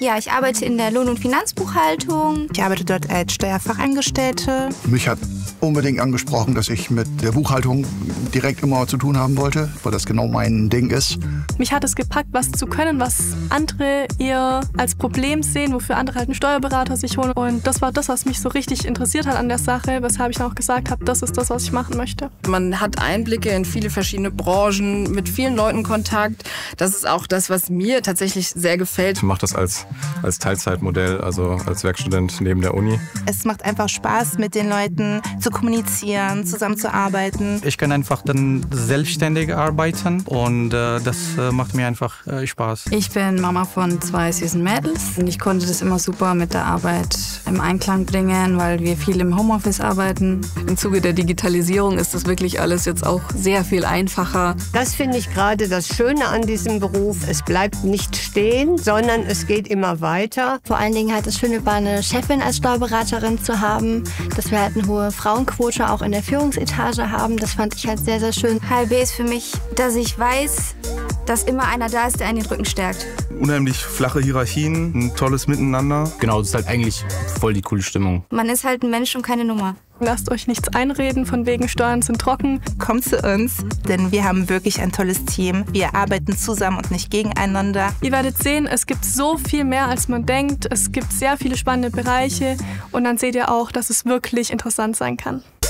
Ja, ich arbeite in der Lohn- und Finanzbuchhaltung. Ich arbeite dort als Steuerfachangestellte. Mich hat unbedingt angesprochen, dass ich mit der Buchhaltung direkt immer zu tun haben wollte, weil das genau mein Ding ist. Mich hat es gepackt, was zu können, was andere eher als Problem sehen, wofür andere halt einen Steuerberater sich holen. Und das war das, was mich so richtig interessiert hat an der Sache, weshalb ich dann auch gesagt habe, das ist das, was ich machen möchte. Man hat Einblicke in viele verschiedene Branchen, mit vielen Leuten Kontakt. Das ist auch das, was mir tatsächlich sehr gefällt. Ich mache das als Teilzeitmodell, also als Werkstudent neben der Uni. Es macht einfach Spaß, mit den Leuten zu kommunizieren, zusammenzuarbeiten. Ich kann einfach dann selbstständig arbeiten und das macht mir einfach Spaß. Ich bin Mama von 2 süßen Mädels und ich konnte das immer super mit der Arbeit im Einklang bringen, weil wir viel im Homeoffice arbeiten. Im Zuge der Digitalisierung ist das wirklich alles jetzt auch sehr viel einfacher. Das finde ich gerade das Schöne an diesem Beruf. Es bleibt nicht stehen, sondern es geht immer weiter. Vor allen Dingen halt das Schöne war, eine Chefin als Steuerberaterin zu haben, dass wir halt eine hohe Frauenquote auch in der Führungsetage haben. Das fand ich halt sehr, sehr schön. HLB ist für mich, dass ich weiß, dass immer einer da ist, der einen den Rücken stärkt. Unheimlich flache Hierarchien, ein tolles Miteinander. Genau, das ist halt eigentlich voll die coole Stimmung. Man ist halt ein Mensch und keine Nummer. Lasst euch nichts einreden, von wegen Steuern sind trocken. Kommt zu uns, denn wir haben wirklich ein tolles Team. Wir arbeiten zusammen und nicht gegeneinander. Ihr werdet sehen, es gibt so viel mehr, als man denkt. Es gibt sehr viele spannende Bereiche und dann seht ihr auch, dass es wirklich interessant sein kann.